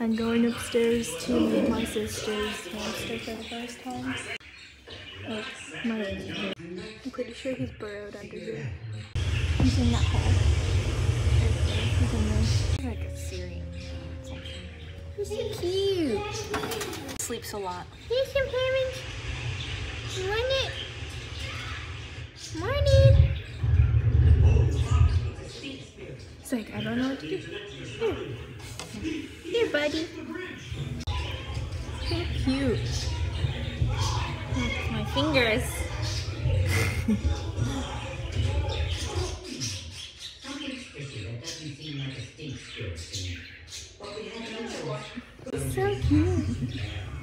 I'm going upstairs to meet my sister's hamster for the first time. Oh, I'm pretty sure he's burrowed under here. He's in that hole. He's in there. He's like a Syrian or something. He's so cute. Sleeps a lot. Here's some parents. Morning. He's like, I don't know what to do. Here, buddy. So cute. Oh, my fingers. So cute.